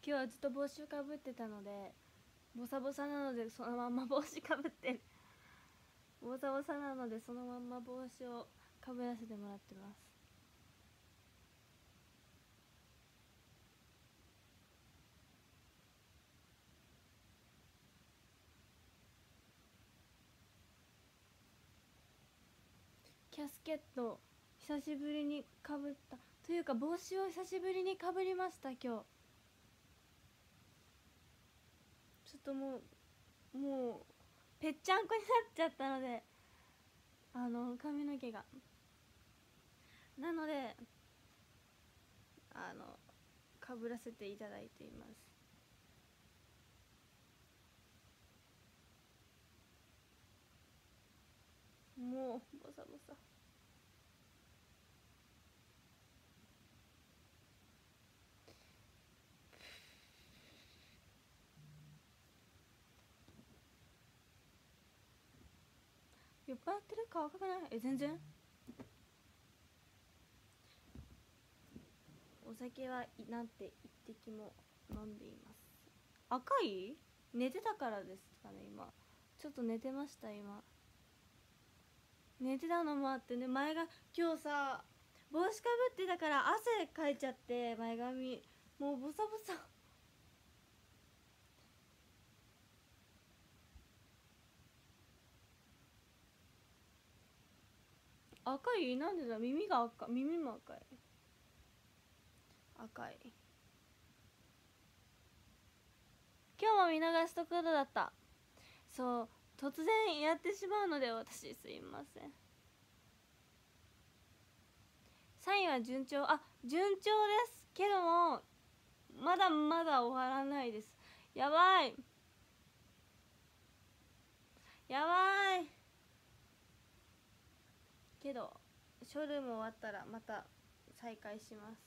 今日はずっと帽子をかぶってたので、ボサボサなのでそのまんま帽子かぶってる。ボサボサなのでそのまんま帽子をかぶらせてもらってます。キャスケット久しぶりにかぶったというか、帽子を久しぶりにかぶりました。今日ちょっともうぺっちゃんこになっちゃったので、髪の毛が、なのでかぶらせていただいています。もうボサボサ。酔っ払ってる？顔赤くない？全然。お酒はなんて一滴も飲んでいます。赤い？寝てたからですかね。今ちょっと寝てました。今寝てたのもあってね、前が今日さ帽子かぶってたから汗かいちゃって、前髪もうボサボサ。赤い？なんでだ。耳が赤。耳も赤い。赤い。今日も見逃すところだった。そう、突然やってしまうので私すいません。サインは順調。順調ですけどもまだまだ終わらないです。やばいやばいけど、ショールーム終わったらまた再開します。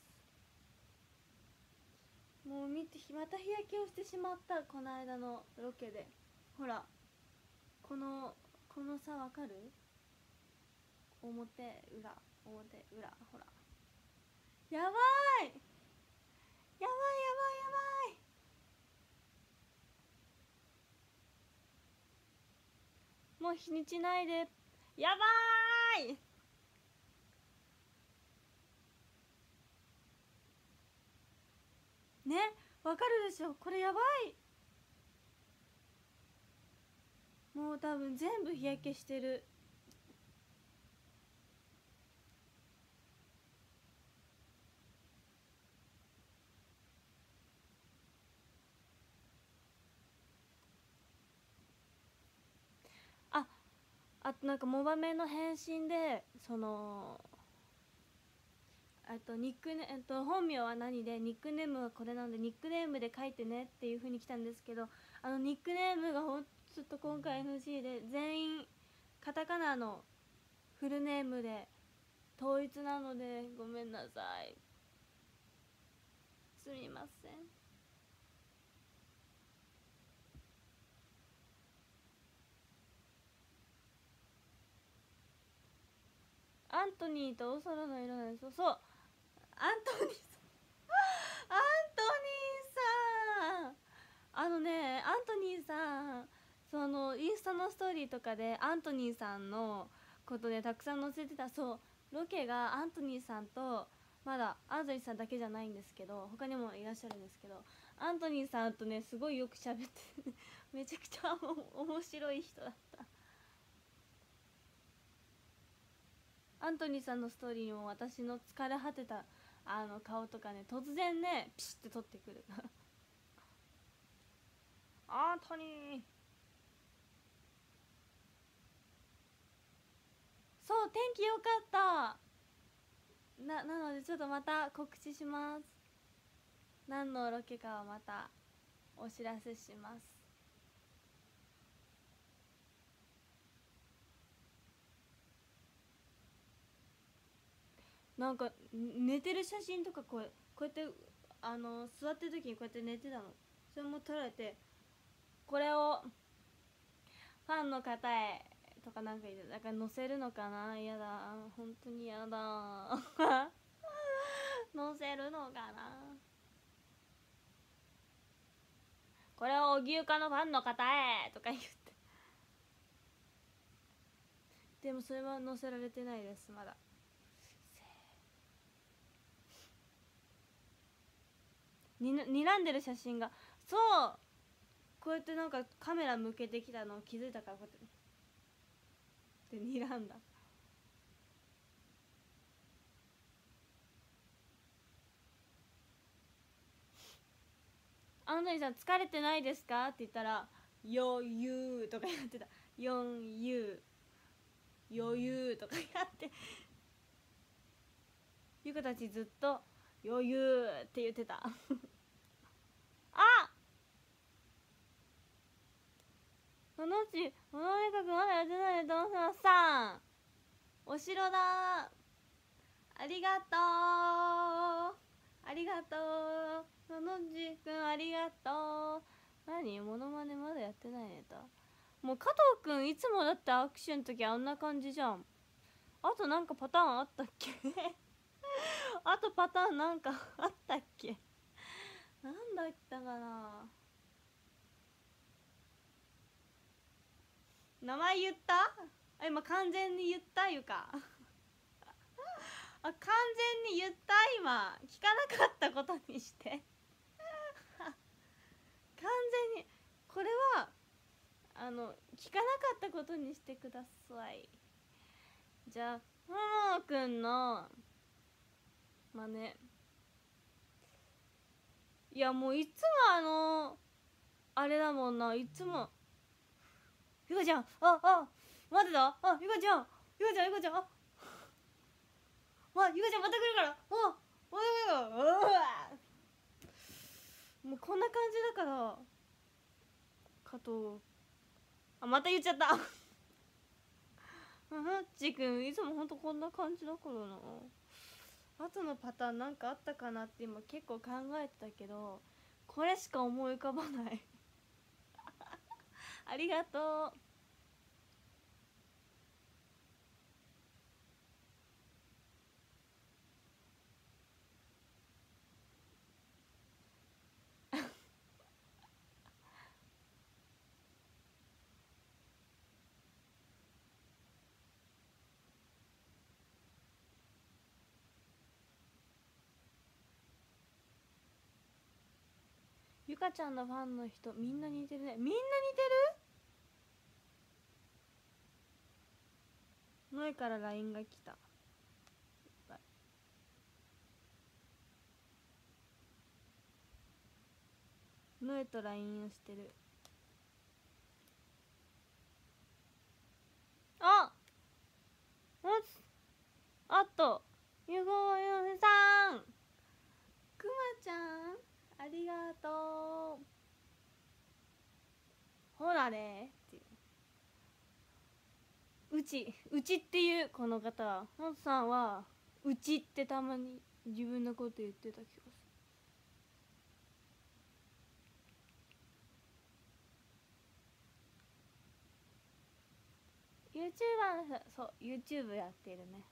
もう見て、また日焼けをしてしまった。この間のロケで。ほらこの差わかる？表裏表裏、ほらやばいやばいやばいやばい。もう日にちないで。やばいね、わかるでしょ、これやばい。もう多分全部日焼けしてる。あとなんかモバメの返信でニックネ本名は何でニックネームはこれなんでニックネームで書いてねっていう風に来たんですけど、ニックネームがちょっと今回 NG で、全員カタカナのフルネームで統一なのでごめんなさい。すみません。アントニーとお空の色なんです。そう、アントニーさんアントニーさん、アントニーさん、インスタのストーリーとかでアントニーさんのことでたくさん載せてた。そう、ロケがアントニーさんと、まだアントニーさんだけじゃないんですけど他にもいらっしゃるんですけど、アントニーさんとねすごいよく喋ってめちゃくちゃ面白い人だった。アントニーさんのストーリーにも私の疲れ果てた顔とかね、突然ねピシッて撮ってくるアントニー。そう、天気良かった。なのでちょっとまた告知します。何のロケかはまたお知らせします。なんか寝てる写真とかこうやって座ってる時にこうやって寝てたの。それも撮られて、これをファンの方へとかなんか言って、だから載せるのかな。やだ、本当にやだ載せるのかな。 これを荻生家のファンの方へとか言って、でもそれは載せられてないです、まだ。睨んでる写真が、そう、こうやってなんかカメラ向けてきたのを気づいたから、こうやってで睨んだ。アンドニーさん疲れてないですかって言ったら余裕とかやってた。余裕余裕とかやってゆかたちずっと余裕って言ってたあ、そのうちこの映画まだやってないね。どうしますさん、お城だ、ありがとうありがとう、ののじくんありがとう。何モノマネまだやってないネタ。もう加藤くんいつもだって握手の時あんな感じじゃん。あとなんかパターンあったっけあとパターンなんかあったっけ、なんだったかな。名前言った？あ、今完全に言ったゆかあ、完全に言った。今聞かなかったことにして完全にこれは聞かなかったことにしてください。じゃあももくんの真似、いやもういつもあれだもんな、いつもゆかちゃん、待ってた、ゆかちゃんゆかちゃんゆかちゃん、ゆかちゃんまた来るから、また来るから、もうこんな感じだから加藤、また言っちゃったはっちくんいつもほんとこんな感じだからな。あとのパターンなんかあったかなって今結構考えてたけど、これしか思い浮かばないありがとうゆかちゃんのファンの人みんな似てるね。みんな似てる？のえから LINE が来た。のえと LINE をしてる。ああとゆごゆさん、くまちゃんありがとう。ほらねっていう、うちっていうこの方、ほんとさんはうちってたまに自分のこと言ってた気がする。YouTuber の人、そう YouTube やってるね。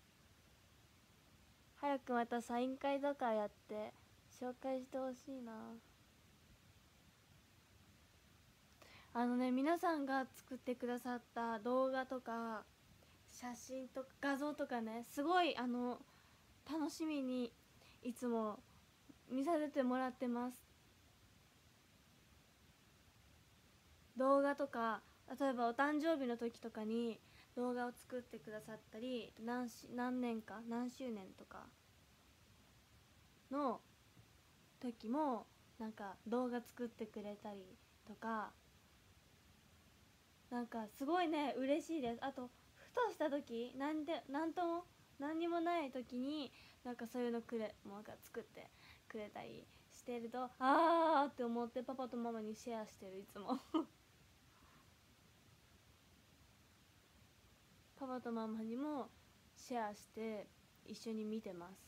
早くまたサイン会とかやって紹介してほしいな。皆さんが作ってくださった動画とか写真とか画像とかね、すごい楽しみにいつも見させてもらってます。動画とか例えばお誕生日の時とかに動画を作ってくださったり、何年か何周年とかの時もなんか動画作ってくれたりとか、なんかすごいね嬉しいです。あとふとした時、なんとも何にもない時になんかそういうのもうか作ってくれたりしてると、あーって思ってパパとママにシェアしてる、いつもパパとママにもシェアして一緒に見てます。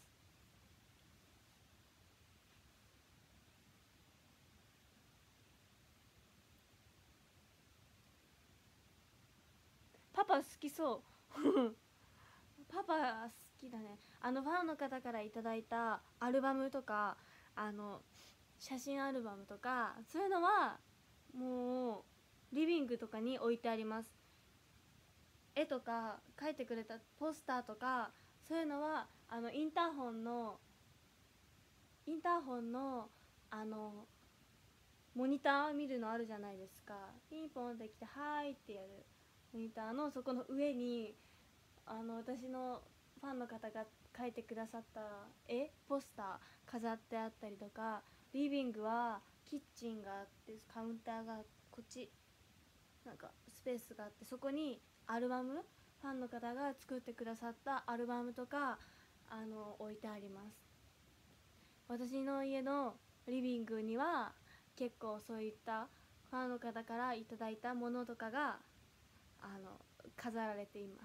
パパ好きそうパパ好きだね。ファンの方からいただいたアルバムとか写真アルバムとかそういうのはもうリビングとかに置いてあります。絵とか描いてくれたポスターとかそういうのはインターホンのモニター見るのあるじゃないですか。ピンポンってきてはーいってやるモニターのそこの上に私のファンの方が描いてくださったポスター飾ってあったりとか、リビングはキッチンがあってカウンターがこっちなんかスペースがあって、そこにアルバム、ファンの方が作ってくださったアルバムとか置いてあります。私の家のリビングには結構そういったファンの方からいただいたものとかが飾られています。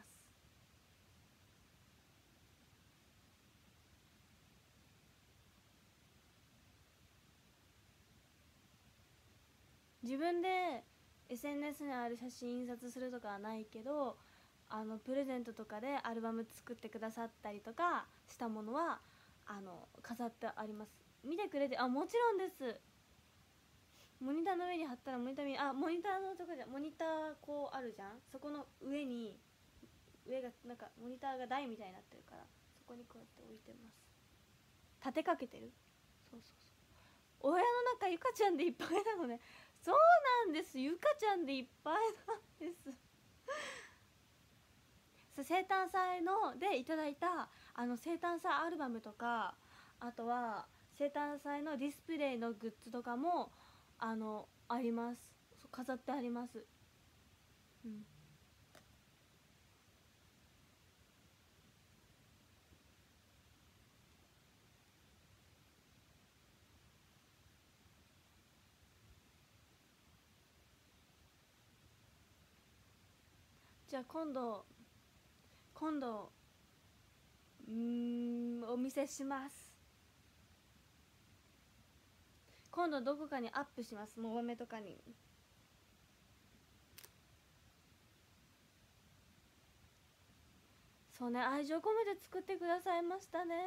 自分で SNS にある写真印刷するとかはないけど、プレゼントとかでアルバム作ってくださったりとかしたものは飾ってあります。見てくれて、もちろんです。モニターの上に貼ったらモニターのとこじゃモニターこうあるじゃん、そこの上がなんかモニターが台みたいになってるから、そこにこうやって置いてます。立てかけてる。そうそうそう、お部屋の中ゆかちゃんでいっぱいなのね。そうなんです、ゆかちゃんでいっぱいなんです生誕祭のでいただいた生誕祭アルバムとか、あとは生誕祭のディスプレイのグッズとかもあります。飾ってあります。うん。じゃあ今度お見せします。今度どこかにアップします。モバメとかに。そうね、愛情込めて作ってくださいましたね。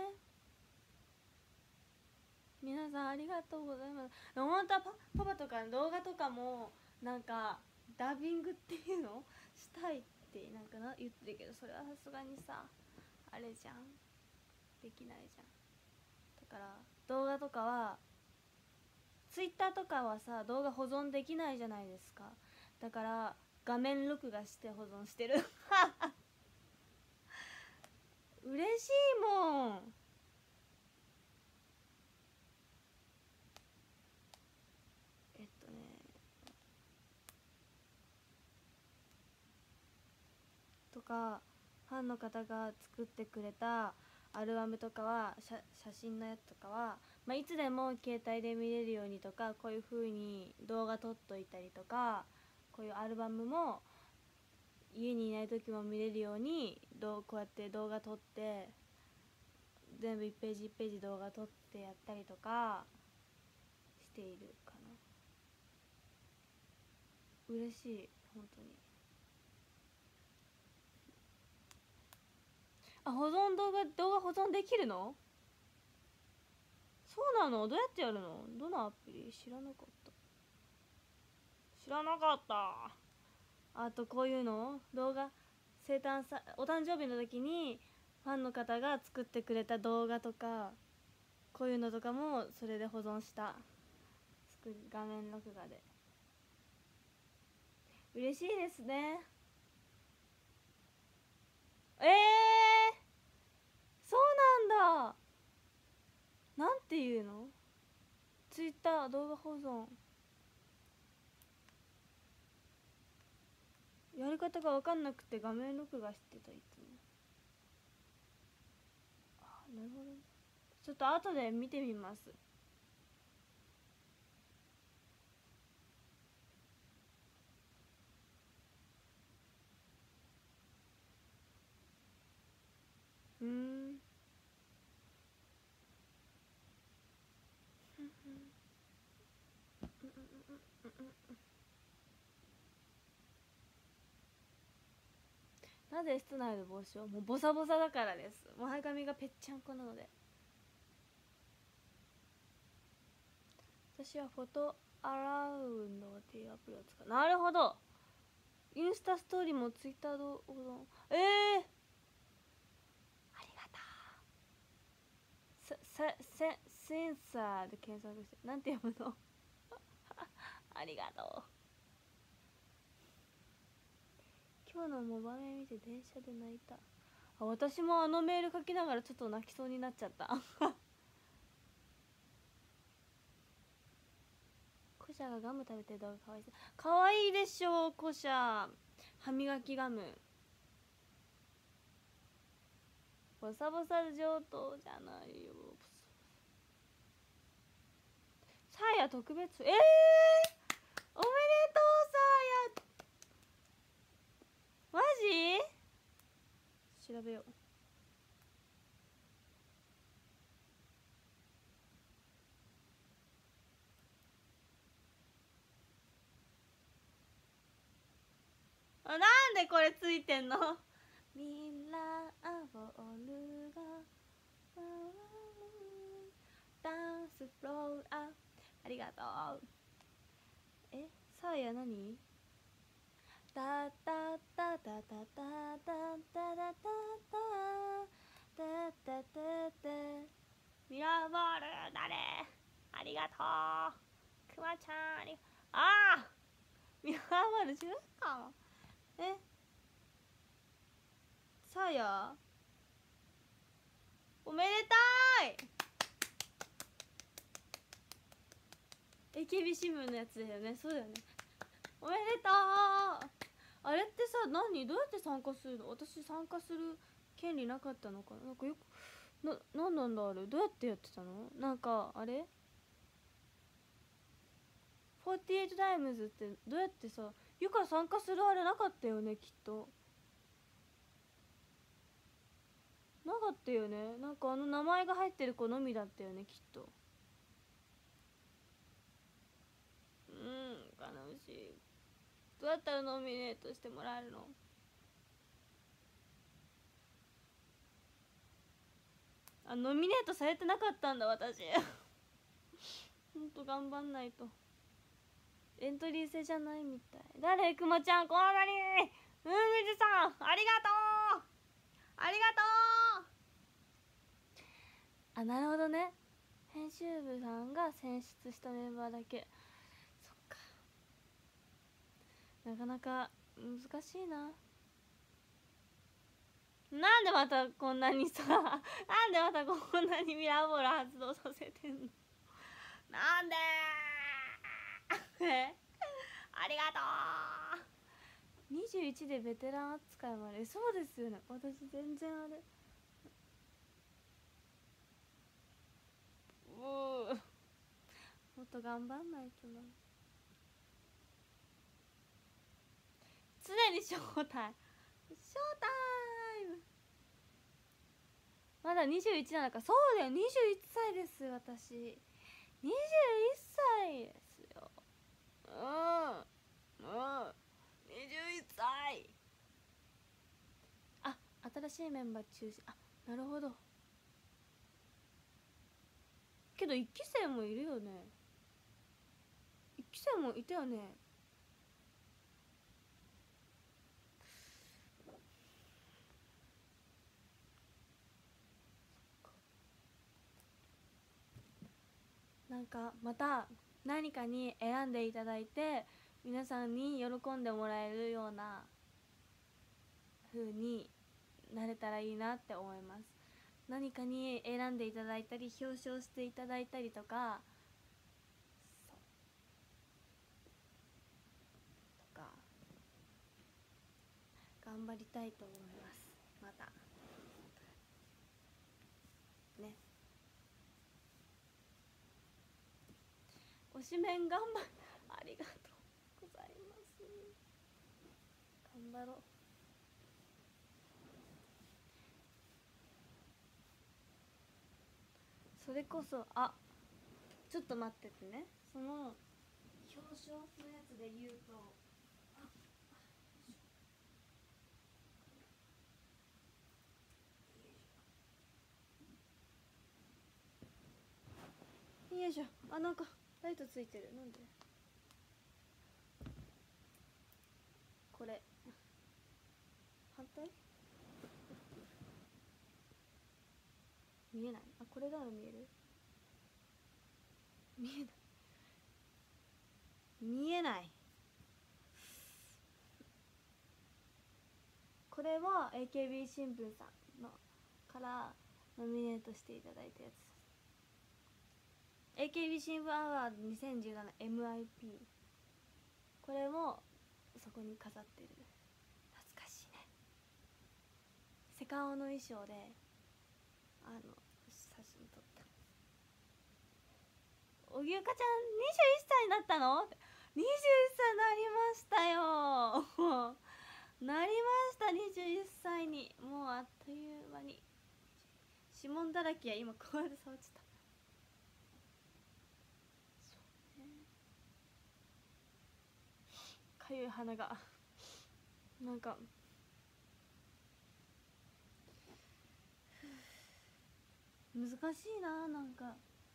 皆さんありがとうございます。本当はパパとかの動画とかもなんかダビングっていうのしたいってなんか言ってるけど、それはさすがにさあれじゃん、できないじゃん。だから動画とかはツイッターとかはさ動画保存できないじゃないですか。だから画面録画して保存してる嬉しいもん。とかファンの方が作ってくれたアルバムとかは写真のやつとかは、いつでも携帯で見れるようにとか、こういう風に動画撮っといたりとか、こういうアルバムも家にいない時も見れるようにこうやって動画撮って全部1ページ1ページ動画撮ってやったりとかしているかな。嬉しい本当に。動画保存できるの？そうなの？どうやってやるの？どのアプリ？知らなかった。あとこういうの動画、お誕生日の時にファンの方が作ってくれた動画とか、こういうのとかもそれで保存した。画面録画で。嬉しいですね。そうなんだ。なんていうの？ツイッター動画保存やり方が分かんなくて画面録画してた。いつも。なるほど。ちょっと後で見てみます。なぜ室内の帽子を？もうボサボサだからです。前髪がぺっちゃんこなので。 私はフォトアラウンドっていうアプリを使う。なるほど。インスタストーリーもツイッターどうぞ。ありがとう。センサーで検索して、なんて読むのありがとう。今日のモバメ見て電車で泣いた。あ、私もあのメール書きながらちょっと泣きそうになっちゃったコシャがガム食べてる動画かわいそう。かわいいでしょう、コシャ。歯磨きガム。ボサボサ上等じゃないよ。サーヤ特別。おめでとうサーヤ。マジ？調べよう。あ、なんでこれついてんの？ミラーボールが回るダンスフロー。ありがとう。サーヤ何？タタタタタタタタタタタタタ。ミラーボールだね。ありがとう。くまちゃんミラーボール知らんか。サーヤおめでたい。AKB 新聞のやつだよね。そうだよね。おめでとう。あれってさ、どうやって参加するの？私参加する権利なかったのかな。なんかよくなんなんだあれ。どうやってやってたの？なんかあれ48タイムズってどうやってさ、ゆか参加するあれなかったよね、きっと。なかったよね。なんかあの名前が入ってる子のみだったよね、きっと。悲しい。どうやったらノミネートしてもらえるの？ノミネートされてなかったんだ私ほんと頑張んないと。エントリー制じゃないみたい。誰？くまちゃん、こんなにむじさん、ありがとう。ありがとう。なるほどね。編集部さんが選出したメンバーだけ。そっか、なかなか難しいな。なんでまたこんなにさなんでまたこんなにミラーボール発動させてんの？なんでありがとう。21でベテラン扱いまで。そうですよね、私全然あれ。もっと頑張んないとな。常にショータイム。まだ21なのか。そうだよ、21歳です、私。21歳ですよ。21歳。新しいメンバー中止。なるほど。けど1期生もいるよね。1期生もいたよね。なんかまた何かに選んでいただいて、皆さんに喜んでもらえるような風になれたらいいなって思います。何かに選んでいただいたり表彰していただいたりとか頑張りたいと思います。またね、推しメン頑張るありがとうございます。頑張ろう。それこそちょっと待っててね。その表彰のやつで言うと、よいしょ。なんかライトついてる。なんでこれ反対見えない。あ、これなら見える。見えない。見えない。これは AKB 新聞さんのからノミネートしていただいたやつです。 AKB 新聞アワード 2017MIP。 これもそこに飾ってる。懐かしいね。セカオの衣装で写真撮った。おぎゅうかちゃん21歳になったの？ 21 歳になりましたよなりました。21歳にもうあっという間に。指紋だらけや。今こうやって触っちゃった。そうね、かゆい鼻がなんか難しいな。なんか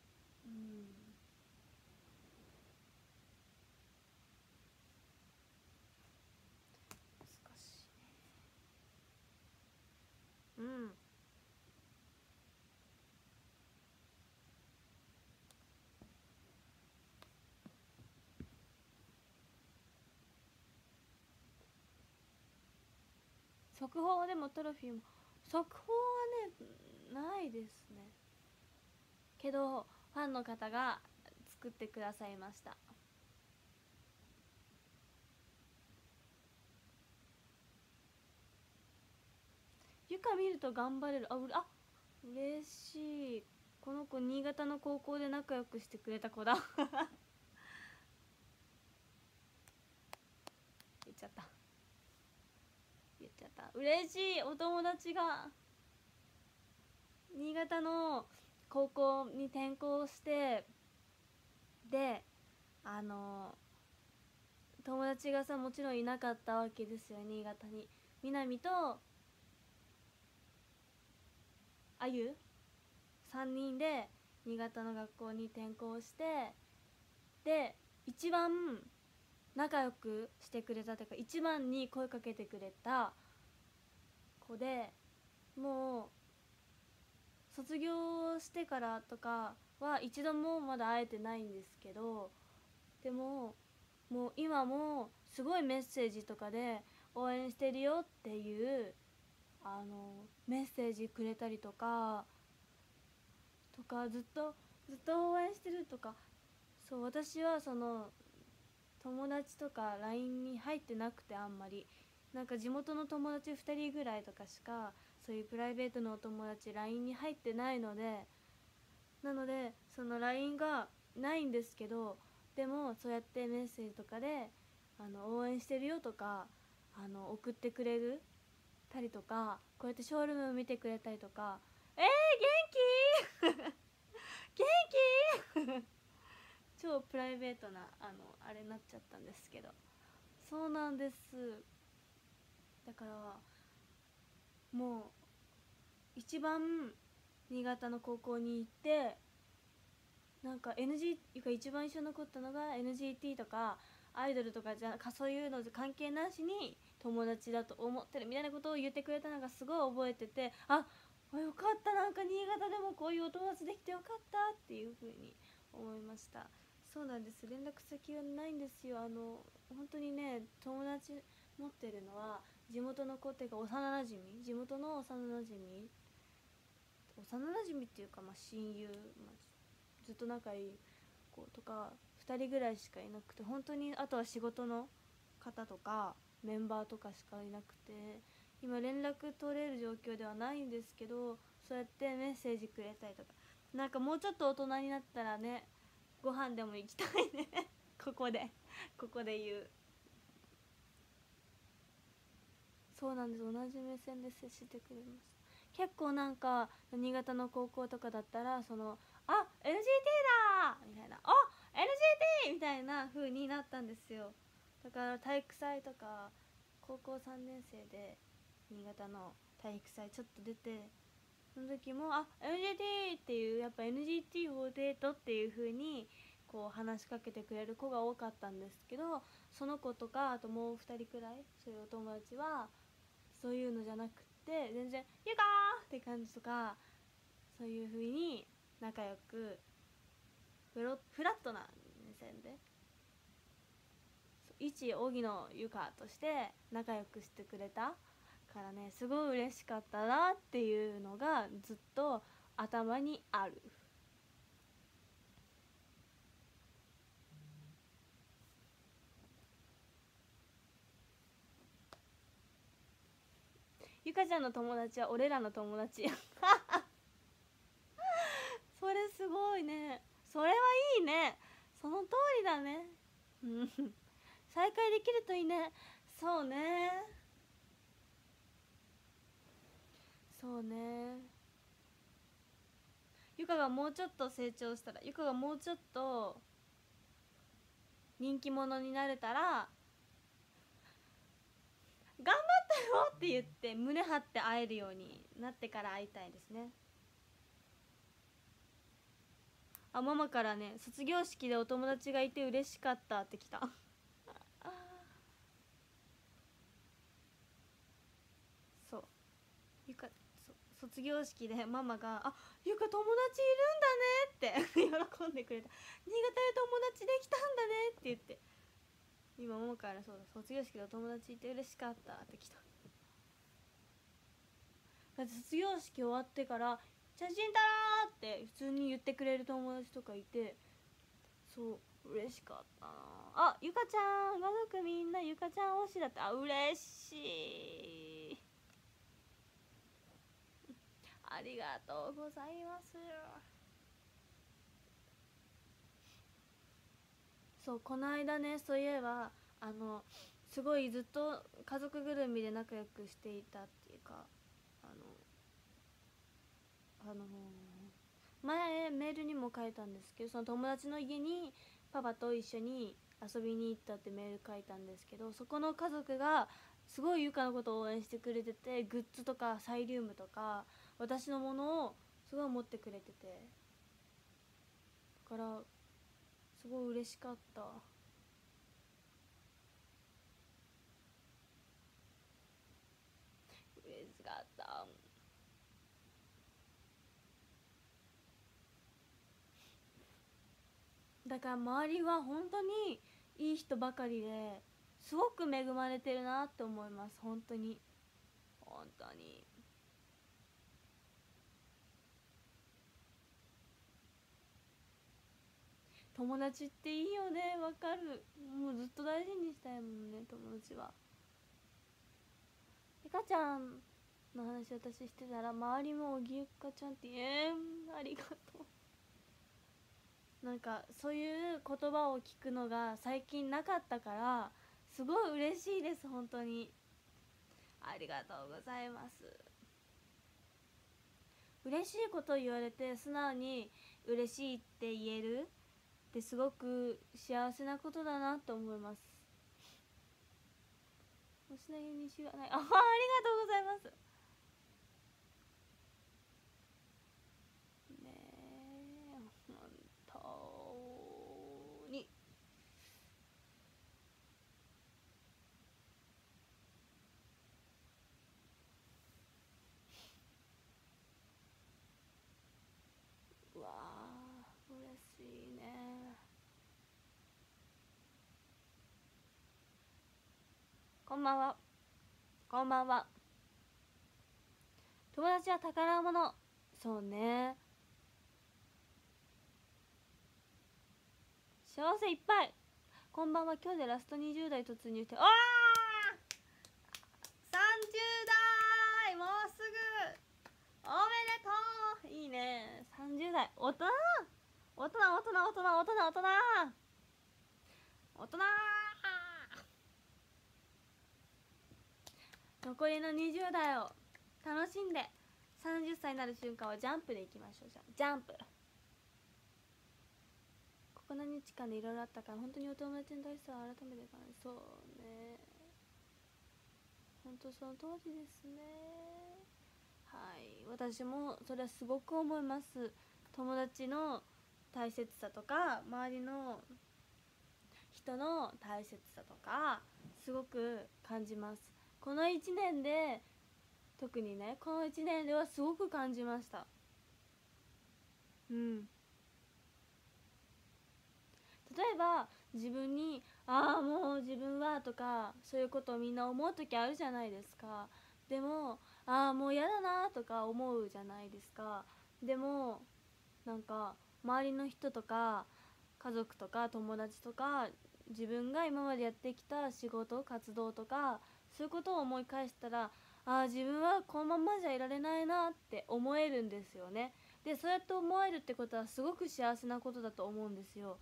難しいね。速報でもトロフィーも速報はねないですね。けどファンの方が作ってくださいました。ゆか見ると頑張れる。嬉しい。この子新潟の高校で仲良くしてくれた子だ言っちゃった嬉しい。お友達が新潟の高校に転校して、で友達がさもちろんいなかったわけですよ、新潟に。南とあゆ3人で新潟の学校に転校して、で一番仲良くしてくれたというか、一番に声かけてくれた子で、もう卒業してからとかは一度もまだ会えてないんですけど、でももう今もすごいメッセージとかで応援してるよっていうメッセージくれたりとかずっと応援してるとか。そう、私はその友達とか LINE に入ってなくて、あんまりなんか地元の友達2人ぐらいとかしかそういうプライベートのお友達 LINE に入ってないので、なのでその LINE がないんですけど、でもそうやってメッセージとかで応援してるよとか送ってくれるたりとか、こうやってショールーム見てくれたりとか、元気元気超プライベートなあれになっちゃったんですけど、そうなんです。だからもう一番新潟の高校に行って、なんか NG が一番印象に残ったのが NGT とかアイドルとかじゃそういうの関係なしに友達だと思ってるみたいなことを言ってくれたのがすごい覚えてて、よかった、なんか新潟でもこういうお友達できてよかったっていう風に思いました。そうなんです。連絡先がないんですよ。本当にね、友達持ってるのは地元の子っていうか幼なじみ、地元の幼なじみっていうか、親友、ずっと仲いい子とか2人ぐらいしかいなくて、本当にあとは仕事の方とかメンバーとかしかいなくて、今連絡取れる状況ではないんですけど、そうやってメッセージくれたりとか、なんかもうちょっと大人になったらね、ご飯でも行きたいねここで言う。そうなんです。同じ目線で接してくれました。結構なんか新潟の高校とかだったらNGT だみたいな、NGT みたいな風になったんですよ。だから体育祭とか高校3年生で新潟の体育祭ちょっと出て、その時もNGT っていう、やっぱ NGT48 っていう風にこう話しかけてくれる子が多かったんですけど、その子とかあともう2人くらいそういうお友達はそういうのじゃなくって全然「ゆかー!」って感じとか、そういう風に仲良くフラットな目線で一荻野ゆかとして仲良くしてくれたからね、すごい嬉しかったなっていうのがずっと頭にある。ゆかちゃんの友達は俺らの友達それすごいね、それはいいね、その通りだね。うん再会できるといいね。そうね、そうね。ゆかがもうちょっと成長したら、ゆかがもうちょっと人気者になれたら頑張ったよって言って胸張って会えるようになってから会いたいですね。あ、ママからね、卒業式でお友達がいて嬉しかったって来たそうゆか、卒業式でママが「あ、ゆか友達いるんだね」って喜んでくれた。「新潟で友達できたんだね」って言って、今ママから「そうだ、卒業式でお友達いて嬉しかった」って来た。だって卒業式終わってから「写真撮ろう」って普通に言ってくれる友達とかいて、そう嬉しかったなあ。ゆかちゃん、家族みんなゆかちゃん推しだって。あ、嬉しい、ありがとうございます。そう、この間ね、そういえばすごいずっと家族ぐるみで仲良くしていたっていうか、あのあの前メールにも書いたんですけど、その友達の家にパパと一緒に遊びに行ったってメール書いたんですけど、そこの家族がすごいゆかのことを応援してくれてて、グッズとかサイリウムとか私のものをすごい持ってくれてて、だからすごい嬉しかった。嬉しかった。だから周りは本当にいい人ばかりですごく恵まれてるなって思います。本当に本当に。友達っていいよね、わかる。もうずっと大事にしたいもんね、友達は。ゆかちゃんの話私してたら周りもおぎゆかちゃんってありがとう。なんかそういう言葉を聞くのが最近なかったからすごい嬉しいです、本当に。ありがとうございます。嬉しいことを言われて素直に嬉しいって言えるってすごく幸せなことだなと思います。おしなげにしがない。ありがとうございます。ねえ、本当に。うわー、嬉しいね。こんばんは。こんばんは。友達は宝物。そうね、幸せいっぱい。こんばんは。今日でラスト20代突入して、30代もうすぐおめでとう。いいね、30代。大人大人大人大人大人大人大人。残りの20代を楽しんで30歳になる瞬間はジャンプでいきましょう。じゃあジャンプ。ここ何日間でいろいろあったから本当にお友達の大事さを改めて感じ。そうね、本当その通りですね。はい、私もそれはすごく思います。友達の大切さとか周りの人の大切さとかすごく感じます。この1年で特にね、この1年ではすごく感じました。例えば自分にもう自分はとかそういうことをみんな思う時あるじゃないですか。でももう嫌だなとか思うじゃないですか。でもなんか周りの人とか家族とか友達とか自分が今までやってきた仕事活動とかそういうことを思い返したら自分はこのままじゃいられないなって思えるんですよね。でそうやって思えるってことはすごく幸せなことだと思うんですよ。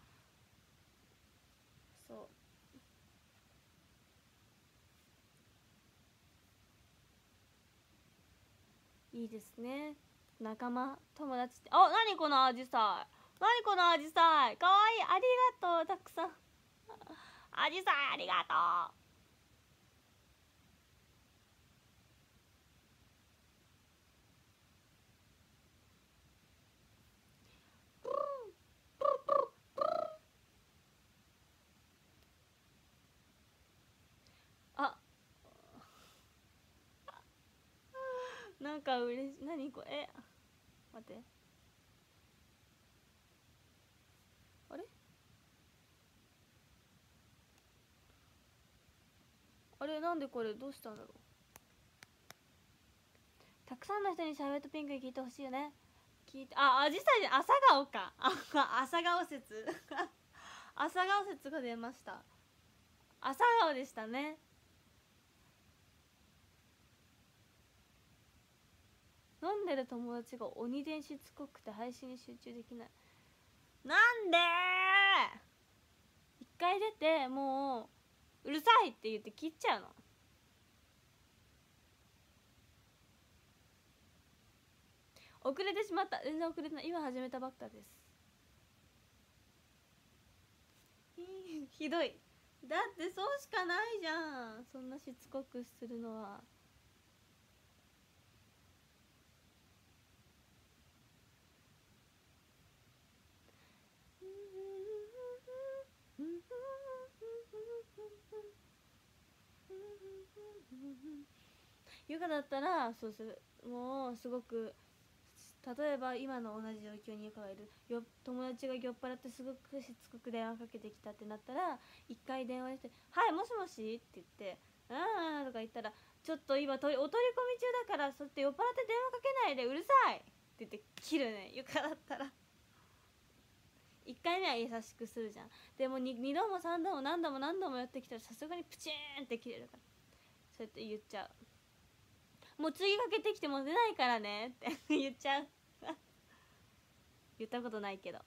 そういいですね。仲間友達って何このアジサイ、何このアジサイかわいい、ありがとうたくさんアジサイありがとう。あなんか嬉しい。何これ、待って、あれあれ、なんでこれどうしたんだろう。たくさんの人にシャーベットピンクに聞いてほしいよね。聞いて、アジサイで朝顔か朝顔説朝顔説が出ました。朝顔でしたね。飲んでる友達が鬼電しつこくて配信に集中できない。なんで一回出てもううるさいって言って切っちゃうの。遅れてしまった。全然遅れてない。今始めたばっかです。ひどい。だってそうしかないじゃん、そんなしつこくするのは。ヨガだったらそうする。もうすごく、例えば今の同じ状況にヨガがいる友達が酔っ払ってすごくしつこく電話かけてきたってなったら一回電話して「はいもしもし」って言って「とか言ったら「ちょっと今お取り込み中だからそうやって酔っ払って電話かけないでうるさい」って言って切るね。ヨガだったら1回目は優しくするじゃん。でも 2度も3度も何度も何度もやってきたらさすがにプチーンって切れるから、そうやって言っちゃう。もう次かけてきても出ないからねって言っちゃう言ったことないけど。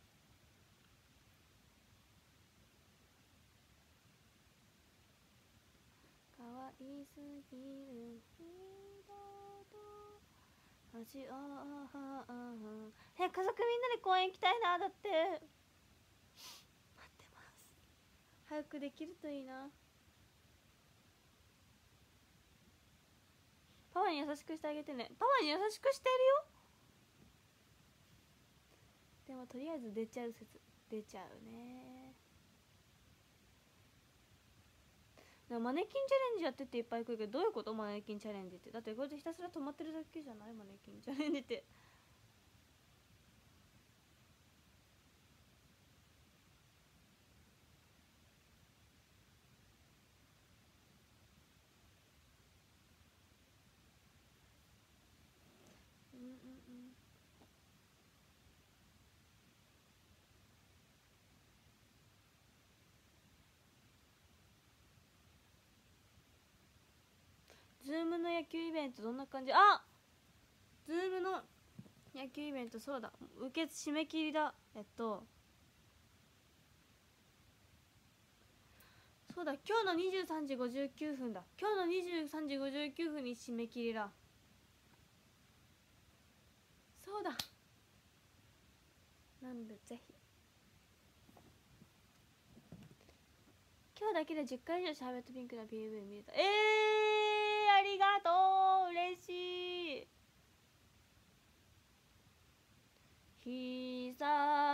かわいすぎる人と味家族みんなで公園行きたいな。だって待ってます。早くできるといいな。パパに優しくしてあげてね。パパに優しくしてるよ。でもとりあえず出ちゃう説出ちゃうね。マネキンチャレンジやってっていっぱい来るけど、どういうこと？マネキンチャレンジって。だってこれでひたすら止まってるだけじゃない？マネキンチャレンジってズームの野球イベントどんな感じ？ズームの野球イベント、そうだ、受け締め切りだ。そうだ、今日の23時59分だ。今日の23時59分に締め切りだ。そうだ、なんでぜひ今日だけで10回以上シャーベットピンクの PV 見れた。ありがとう、嬉しい。久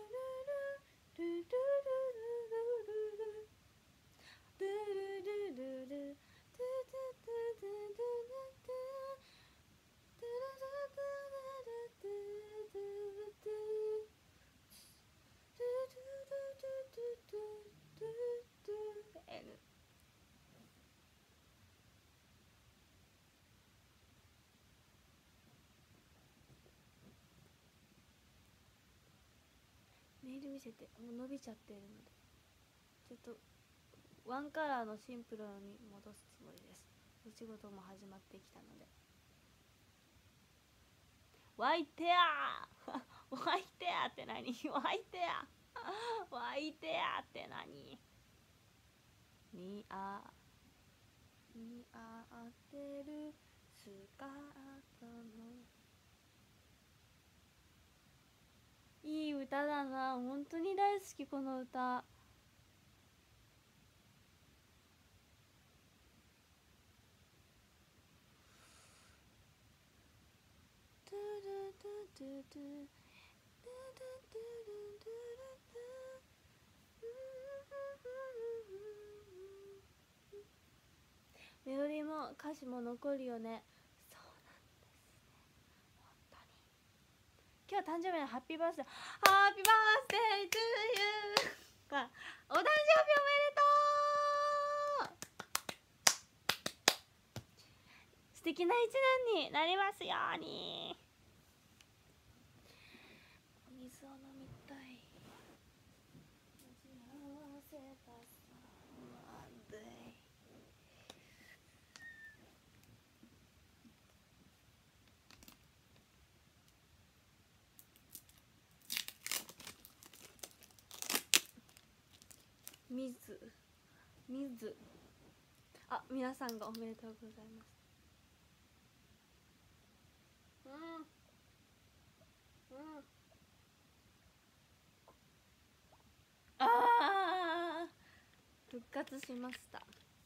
ネイル見せて、もう伸びちゃってるのでちょっとワンカラーのシンプルに戻すつもりです。お仕事も始まってきたので。ワイテアーワイテアって何？ワイテアワイテアって何？似合ってるスカートのいい歌だな。本当に大好きこの歌。メロディーも歌詞も残るよね。そうなんですね、本当に。今日誕生日のハッピーバースデー、ハッピーバースデートゥーユーがお誕生日おめでとう。素敵な一年になりますように。お水を飲みたい。幸せださまで。水あ、皆さんがおめでとうございます。ああ復活しました。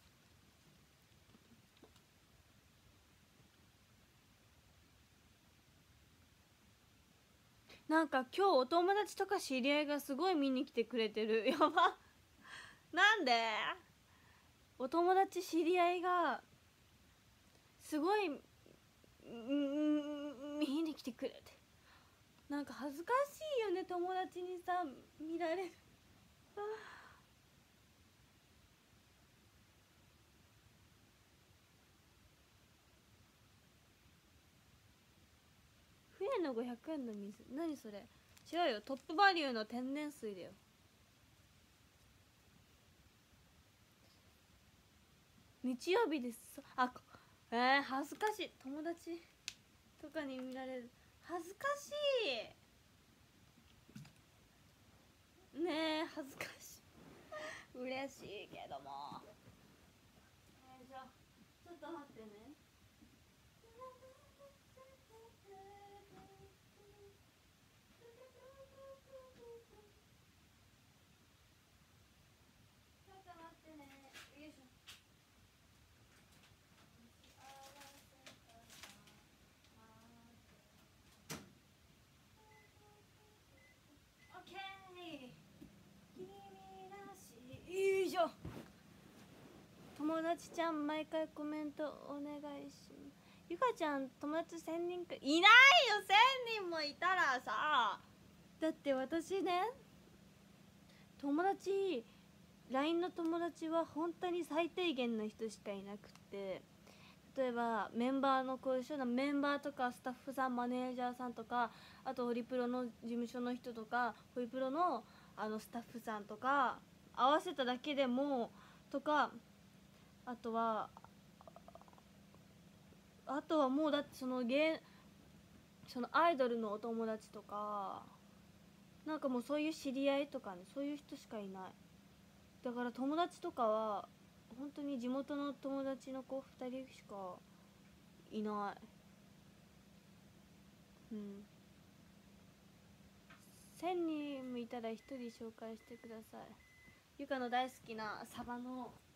なんか今日お友達とか知り合いがすごい見に来てくれてる。やばなんでお友達知り合いがすごい見に来てくれて、なんか恥ずかしいよね、友達にさ見られる船の500円の水、何それ。違うよ、トップバリューの天然水だよ。日曜日です。あ、恥ずかしい。友達とかに見られる、恥ずかしいねえ、恥ずかしい嬉しいけども。ちょっと待ってね。友達ちゃん毎回コメントお願いします。ゆかちゃん友達1000人かいないよ。1000人もいたらさ、だって私ね、友達 LINE の友達は本当に最低限の人しかいなくて、例えばメンバーのこういうメンバーとかスタッフさん、マネージャーさんとか、あとホリプロの事務所の人とか、ホリプロのスタッフさんとか合わせただけでもとか、あとはもうだってそのアイドルのお友達とか、なんかもうそういう知り合いとかね、そういう人しかいない。だから友達とかは本当に地元の友達の子2人しかいない。1000人もいたら1人紹介してください。ゆかの大好きなサバの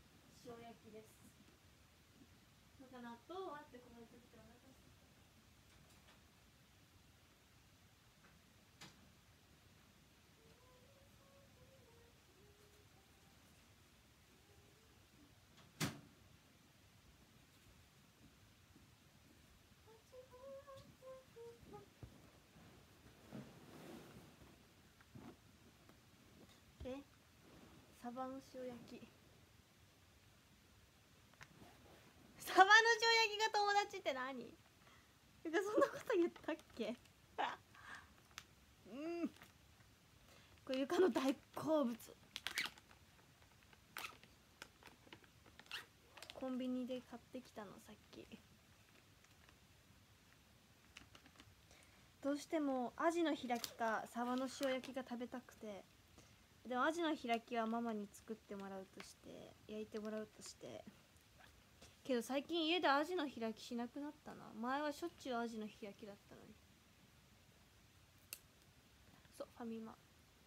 塩焼きです。なんか納豆はってこの時ってお腹すいた。サバの塩焼き。サバの塩焼きが友達って何？なんかそんなこと言ったっけ？うん。これゆかの大好物。コンビニで買ってきたのさっき。どうしてもアジの開きかサバの塩焼きが食べたくて、でもアジの開きはママに作ってもらうとして、焼いてもらうとして、けど最近家でアジの開きしなくなったな。前はしょっちゅうアジの開きだったのに。そう、ファミマ。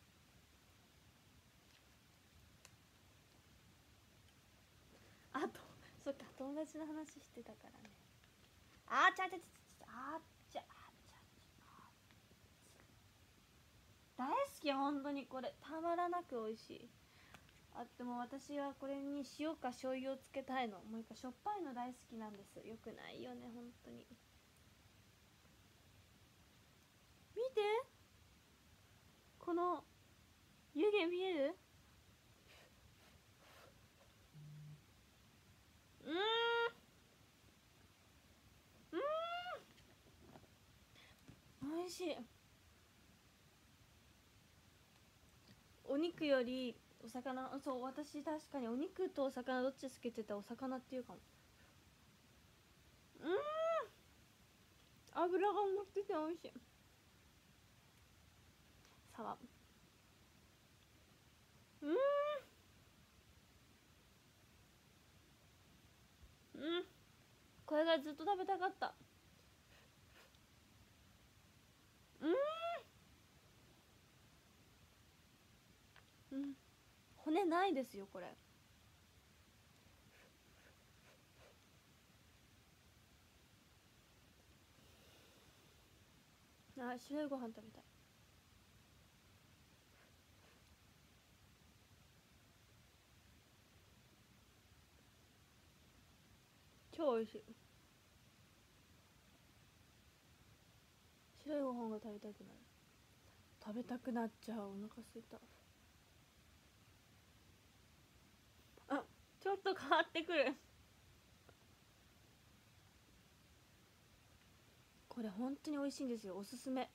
あと、そっか、友達の話してたからね。あーちゃちゃちゃちゃ、あーちゃちゃ大好き、本当にこれたまらなく美味しい。あ、でも私はこれに塩か醤油をつけたいの。もう一回しょっぱいの大好きなんです。よくないよね、本当に。見て、この湯気見える？美味しい。お肉よりお魚、そう、私確かにお肉とお魚どっち好きって言ったらお魚っていうかも。油が乗ってて美味しい。サバ。これがずっと食べたかった。骨ないですよこれ。あ、白いご飯食べたい。超美味しい。白いご飯が食べたくなる。食べたくなっちゃう。お腹すいた。あ、ちょっと変わってくる。これ本当に美味しいんですよ。おすすめ。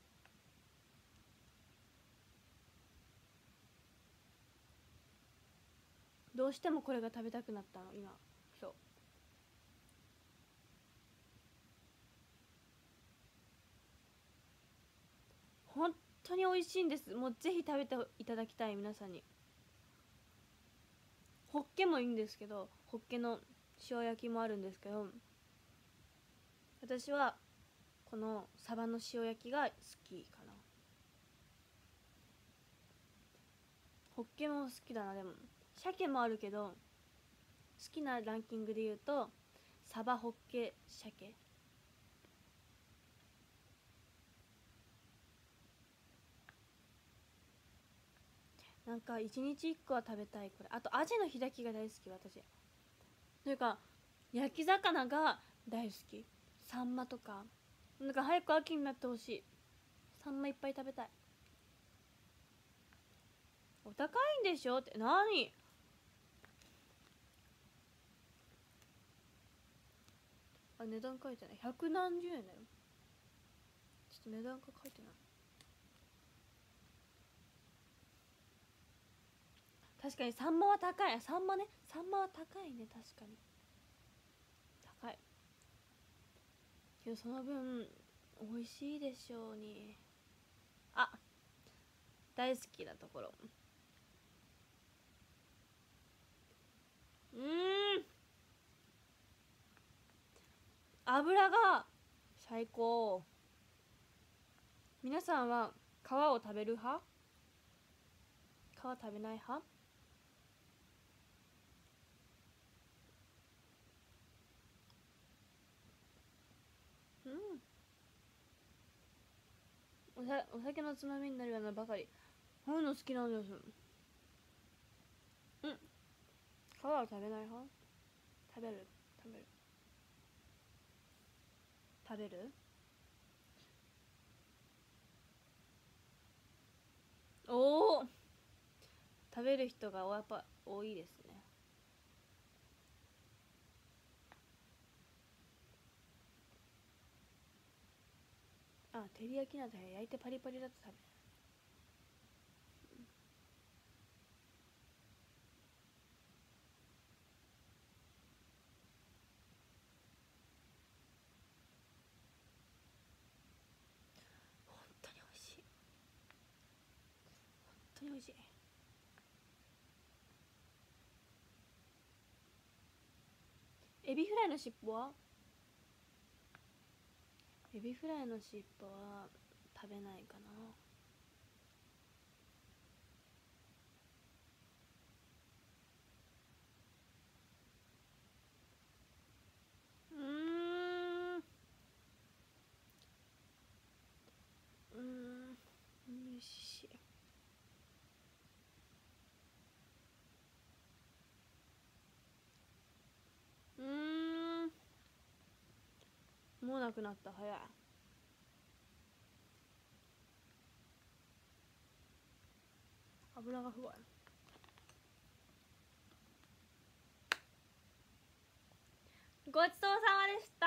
どうしてもこれが食べたくなったの今。そう、本当に美味しいんです。もうぜひ食べていただきたい、皆さんに。ホッケもいいんですけど、ホッケの塩焼きもあるんですけど、私はこのサバの塩焼きが好きかな。ホッケも好きだな。でも鮭もあるけど、好きなランキングで言うとサバ、ホッケ、鮭。なんか一日一個は食べたいこれ。あとアジの開きが大好き私。というか焼き魚が大好き。サンマとか。なんか早く秋になってほしい。サンマいっぱい食べたい。お高いんでしょって何？あ、値段書いてない。百何十円だよ。ちょっと値段が書いてない。確かにサンマは高い。サンマね、サンマは高いね。確かに高いけどその分美味しいでしょうに。あ、大好きなところ。油が最高。皆さんは皮を食べる派？皮食べない派？ お酒のつまみになるようなばかり。こういうの好きなんです。うん。皮は食べない派？食べる食べる。おお、食べる人がやっぱ多いですね。あ、照り焼きなんて焼いてパリパリだと食べる。本当に美味しい。本当に美味しい。エビフライの尻尾は？エビフライの尻尾は食べないかな。美味しい。もうなくなった。早い。油がすごい。ごちそうさまでした。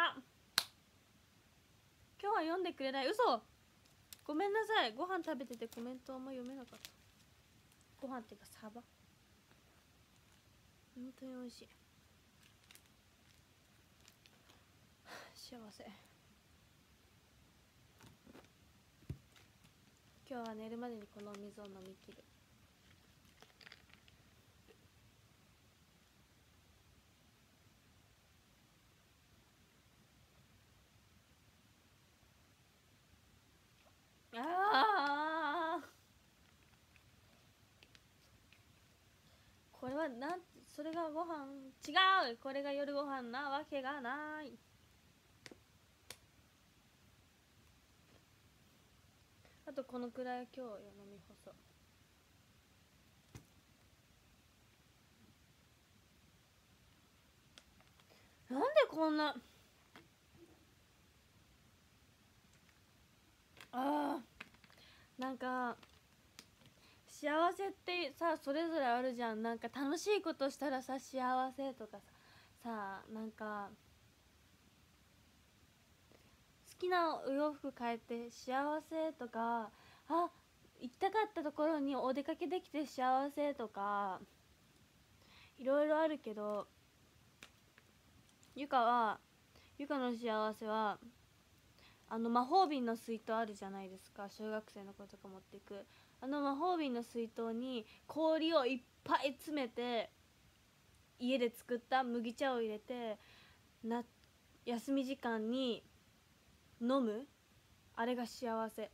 今日は読んでくれない？嘘。ごめんなさい。ご飯食べててコメントあんま読めなかった。ご飯っていうかサバ。本当に美味しい。幸せ。今日は寝るまでにこの水を飲み切る。これはそれがご飯？違う。これが夜ご飯なわけがない。あとこのくらい今日よ飲み干そう。なんでこんななんか幸せってさそれぞれあるじゃん。なんか楽しいことしたらさ幸せとかさなんか好きなお洋服変えて幸せとか、行きたかったところにお出かけできて幸せとかいろいろあるけど、ゆかの幸せは魔法瓶の水筒あるじゃないですか。小学生の子とか持っていく魔法瓶の水筒に氷をいっぱい詰めて家で作った麦茶を入れて休み時間に飲む、あれが幸せ。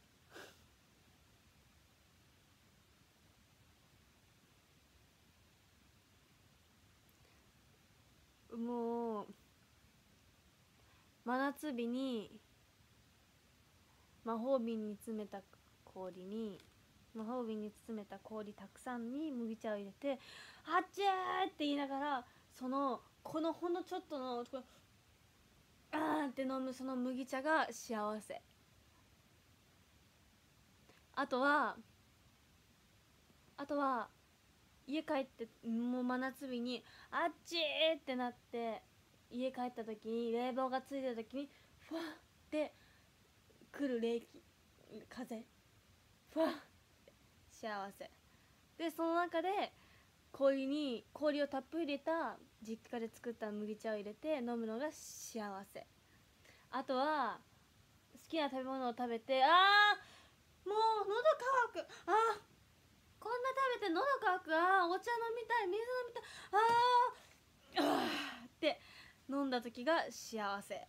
もう真夏日に魔法瓶に詰めた氷たくさんに麦茶を入れてあっちーって言いながらこのほんのちょっとのって飲むその麦茶が幸せ。あとは家帰ってもう真夏日にあっちーってなって家帰った時に冷房がついてる時にふわって来る風ふわって幸せで、その中で氷をたっぷり入れた実家で作った麦茶を入れて飲むのが幸せ。あとは好きな食べ物を食べてもう喉乾く、こんな食べて喉乾く、お茶飲みたい、水飲みたい、って飲んだ時が幸せ。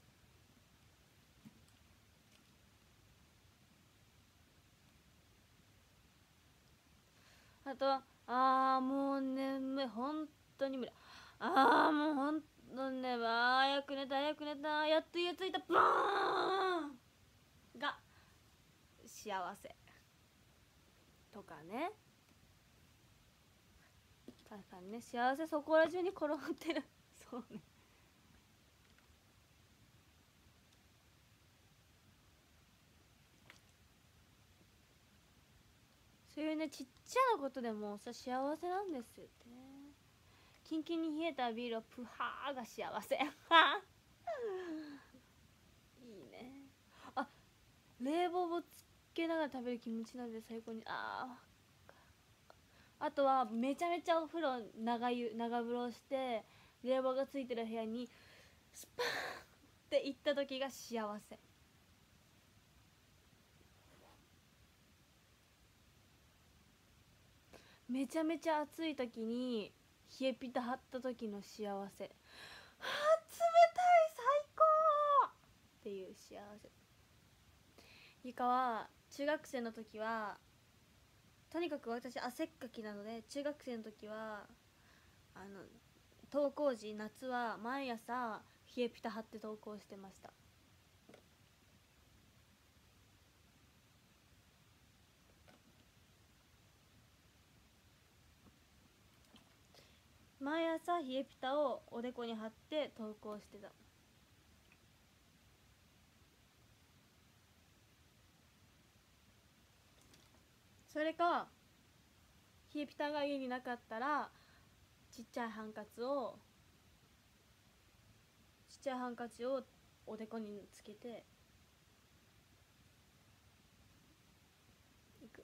あともう眠い、本当に無理。もう本当にね、早く寝た、やっと家着いた、ブーンが幸幸せとかね。確かにね、幸せそこら中に転がってるそうね。そういうね、ちっちゃなことでもさ幸せなんですよってね。キンキンに冷えたビールをプハーが幸せいいね。あ、冷房をつけながら食べるキムチ鍋最高に。あとはめちゃめちゃお風呂長風呂して冷房がついてる部屋にスパーンって行った時が幸せ。めちゃめちゃ暑い時に冷えピタ張った時の幸せ。冷たい最高っていう幸せ。ゆかは中学生の時はとにかく私汗っかきなので、中学生の時は登校時夏は毎朝冷えピタ張って登校してました。毎朝冷えピタをおでこに貼って登校してた。それか冷えピタが家になかったらちっちゃいハンカチをおでこにつけていく。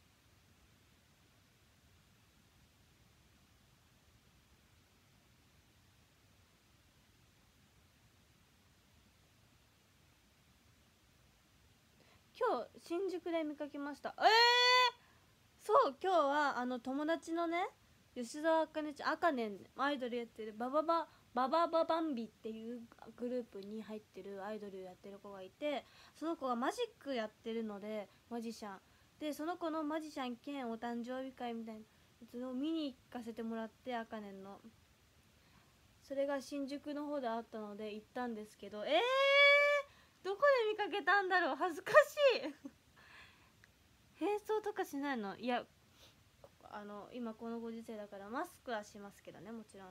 今日新宿で見かけました。そう今日は友達のね吉沢茜ちゃん、あかねんアイドルやってるババンビっていうグループに入ってるアイドルやってる子がいて、その子がマジックやってるのでマジシャンで、その子のマジシャン兼お誕生日会みたいなやつを見に行かせてもらって、あかねんのそれが新宿の方であったので行ったんですけど、どこで見かけたんだろう、恥ずかしい並走とかしないの？いや今このご時世だからマスクはしますけどね、もちろん。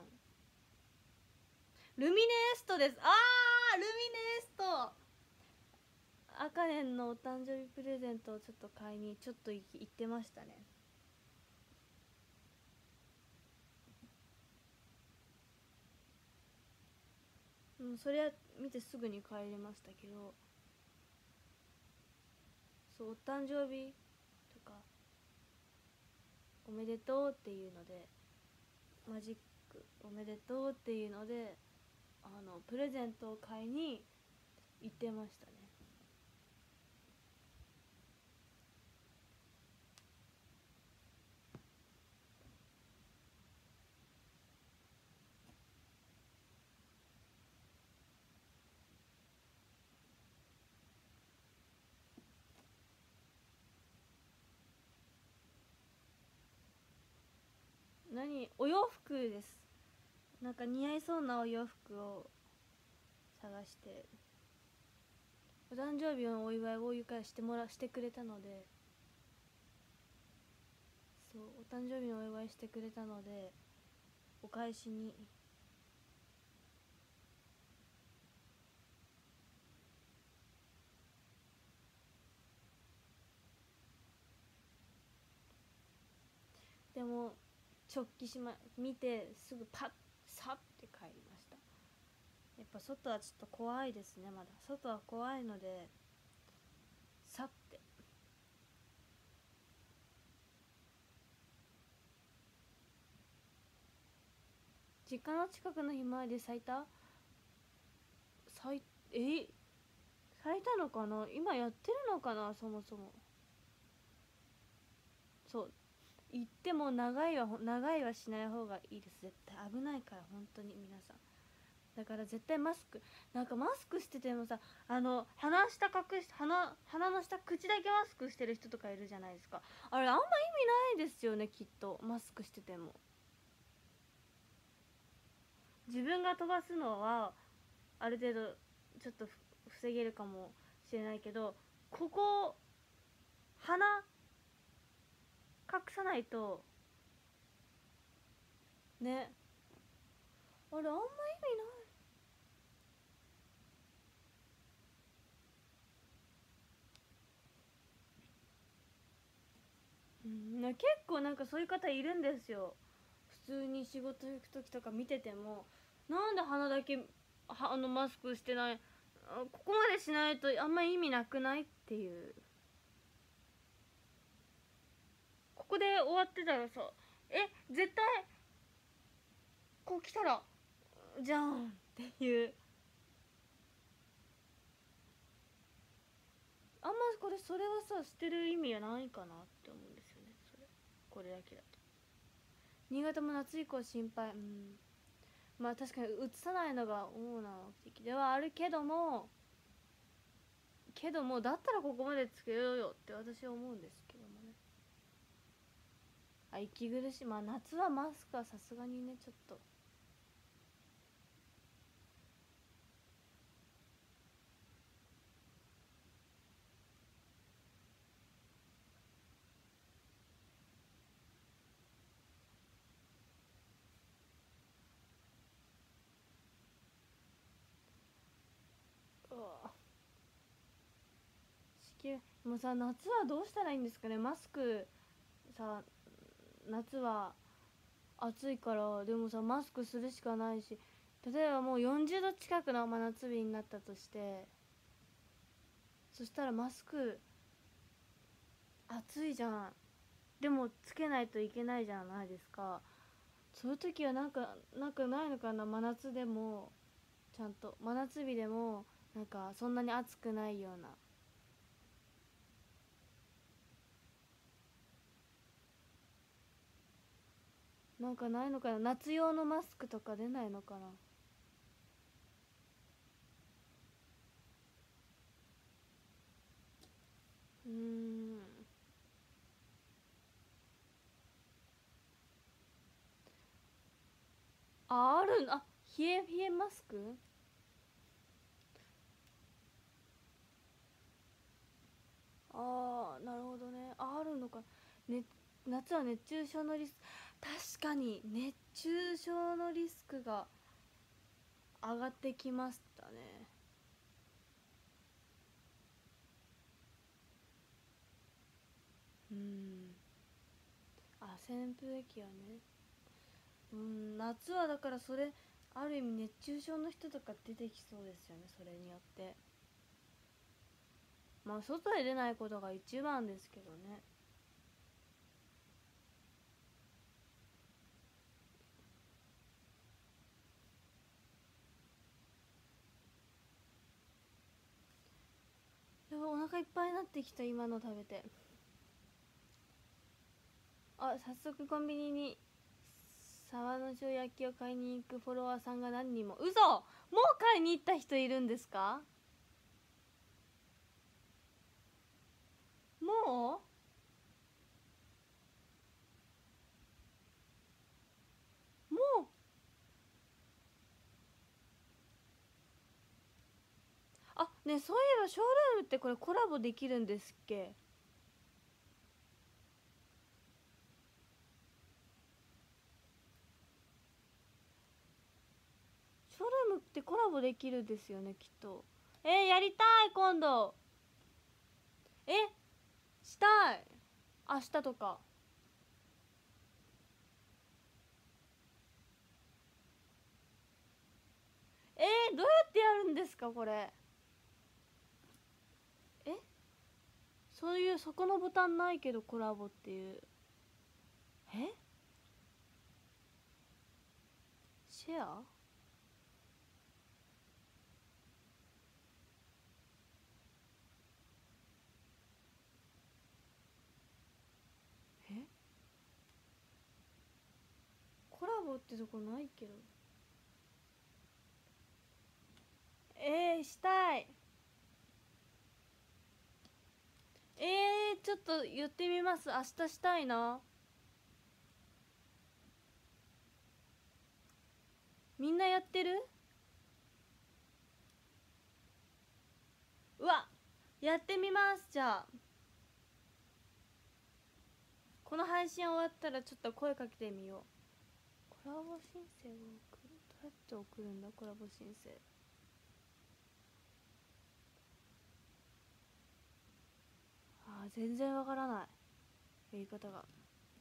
ルミネエストです。ルミネエスト、あかねんのお誕生日プレゼントをちょっと買いにちょっと行ってましたね。それは見てすぐに帰りましたけど、そうお誕生日とかおめでとうっていうので、マジックおめでとうっていうのでプレゼントを買いに行ってましたね。お洋服です。なんか似合いそうなお洋服を探して、お誕生日のお祝いをゆかしてくれたので、そうお誕生日のお祝いしてくれたのでお返しにでも見てすぐパッサッって帰りました。やっぱ外はちょっと怖いですね。まだ外は怖いのでさって。実家の近くのひまわり咲いた？咲いたのかな、今やってるのかな。そもそもそう言っても長いはしない方がいいです。絶対危ないから本当に皆さん。だから絶対マスクしててもさ、鼻の下口だけマスクしてる人とかいるじゃないですか。あれあんま意味ないですよね、きっと。マスクしてても自分が飛ばすのはある程度ちょっと防げるかもしれないけど、ここ鼻隠さないとね、あれあんま意味ない。結構なんかそういう方いるんですよ。普通に仕事行く時とか見てても、なんで鼻だけマスクしてない、ここまでしないとあんま意味なくないっていう。ここで終わってたらさ、絶対こう来たらじゃんっていう。あんまそれはさ捨てる意味はないかなって思うんですよね。これだけだと。新潟も夏以降心配。まあ確かに移さないのが主な目的ではあるけどもだったらここまでつけようよって私は思うんですけどもね。息苦しい。まあ夏はマスクはさすがにね、ちょっと。うわ、もうさ、夏はどうしたらいいんですかね。マスクさ、夏は暑いから、でもさマスクするしかないし、例えばもう40度近くの真夏日になったとして、そしたらマスク暑いじゃん。でもつけないといけないじゃないですか。そういう時はなんかないのかな。真夏でもちゃんと真夏日でもなんかそんなに暑くないような、なんかないのかな。夏用のマスクとか出ないのかな。うーん。あるあ、冷えマスク。ああ、なるほどね。あるのか。ね、夏は熱中症のリスク、確かに熱中症のリスクが上がってきましたね。うん。扇風機はね。夏はだからそれ、ある意味熱中症の人とか出てきそうですよね、それによって。まあ外へ出ないことが一番ですけどね。やばい、お腹いっぱいになってきた、今の食べて。早速コンビニに沢の塩焼きを買いに行くフォロワーさんが何人も。嘘、もう買いに行った人いるんですか？もうね、そういえばショールームってこれコラボできるんですっけ？ショールームってコラボできるんですよね、きっと。やりたい、今度。えしたい。明日とか。どうやってやるんですかこれ。えそういう、そこのボタンないけどコラボっていう。えシェア。えコラボってとこないけど。したい。ちょっと言ってみます。明日したいな。みんなやってる？うわ、やってみます。じゃあこの配信終わったらちょっと声かけてみよう。コラボ申請を送る、どうやって送るんだコラボ申請。あー全然わからないやり方が。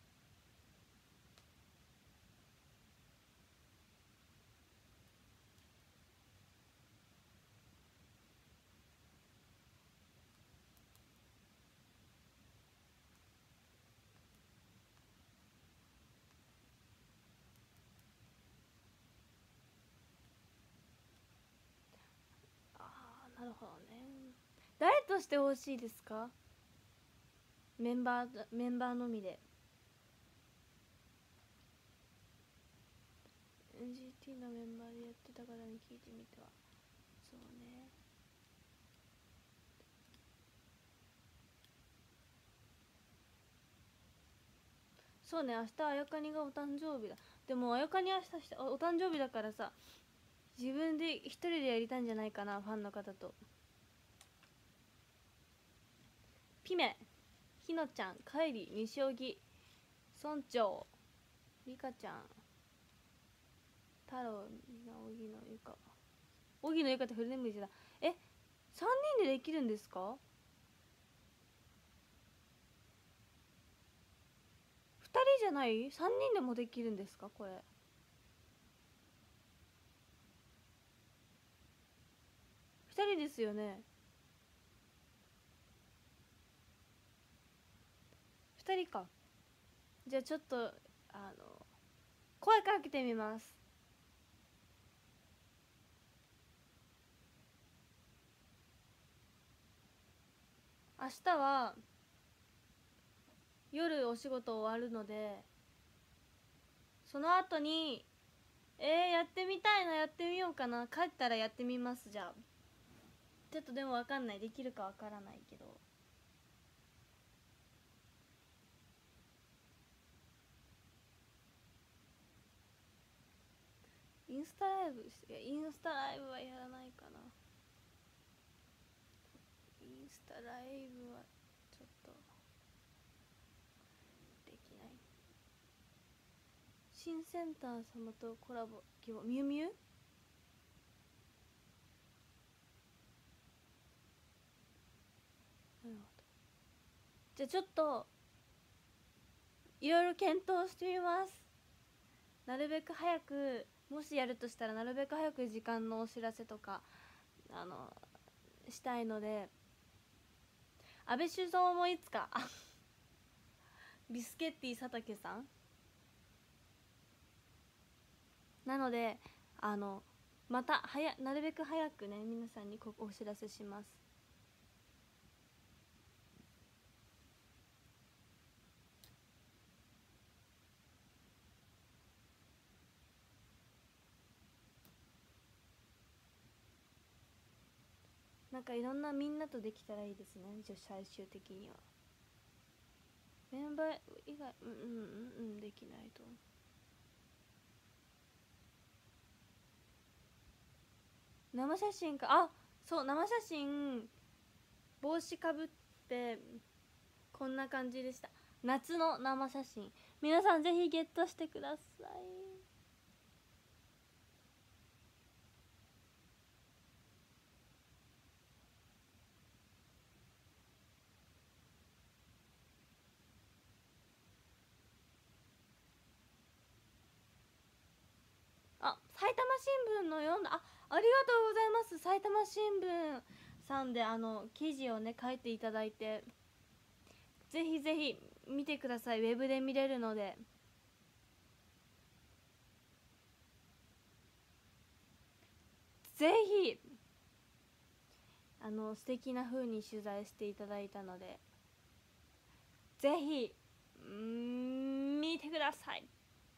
なるほどね。誰としてほしいですか？メンバーのみで。 NGT のメンバーでやってた方に聞いてみては。そうね。そうね、明日あやかにがお誕生日だ。でもあやかに明日お誕生日だからさ、自分で一人でやりたいんじゃないかな、ファンの方と。ピメ、ひのちゃん、かえり、西荻、村長、りかちゃん、太郎、みな、荻野ゆか。荻野ゆかってフルネームでだ。え、3人でできるんですか？2人じゃない？ 3 人でもできるんですかこれ。2人ですよね。2人か。じゃあちょっと声かけてみます。明日は夜お仕事終わるので、その後にやってみたいな、やってみようかな、帰ったらやってみます。じゃあちょっとでも分かんない、できるか分からないけど。インスタライブ、インスタライブはやらないかな。インスタライブはちょっとできない。新センター様とコラボミュウミュウ。なるほど。じゃあちょっといろいろ検討してみます。なるべく早く、もしやるとしたらなるべく早く時間のお知らせとかしたいので。安倍首相もいつかビスケッティ佐竹さんなので、またなるべく早くね、皆さんにお知らせします。なんかいろんなみんなとできたらいいですね。最終的にはメンバー以外できないと。生写真か。あ、そう、生写真帽子かぶってこんな感じでした。夏の生写真、皆さんぜひゲットしてください。埼玉新聞の読んだ。ありがとうございます。埼玉新聞さんで記事をね書いていただいて、ぜひぜひ見てください。ウェブで見れるので。ぜひ素敵な風に取材していただいたので、ぜひ見てください。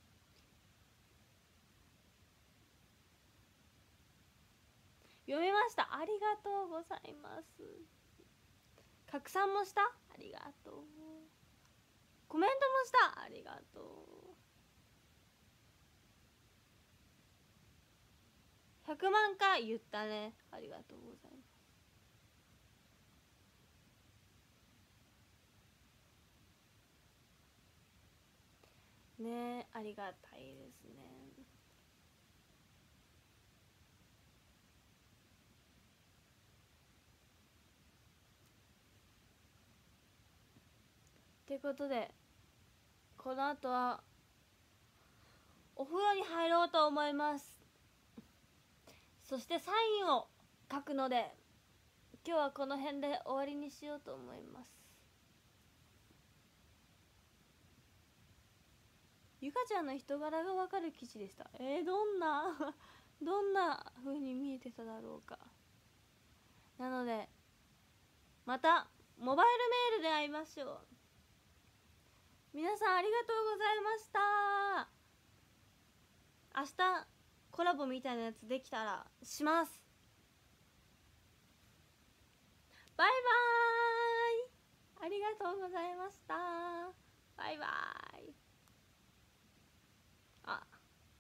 読みました。ありがとうございます。拡散もした。ありがとう。コメントもした。ありがとう。100万回言ったね。ありがとうございます。 ね。ありがたいですね。ってことでこの後はお風呂に入ろうと思います。そしてサインを書くので今日はこの辺で終わりにしようと思います。ゆかちゃんの人柄がわかる記事でした。どんなどんな風に見えてただろうか。なのでまたモバイルメールで会いましょう。皆さんありがとうございました。明日コラボみたいなやつできたらします。バイバーイ。ありがとうございました。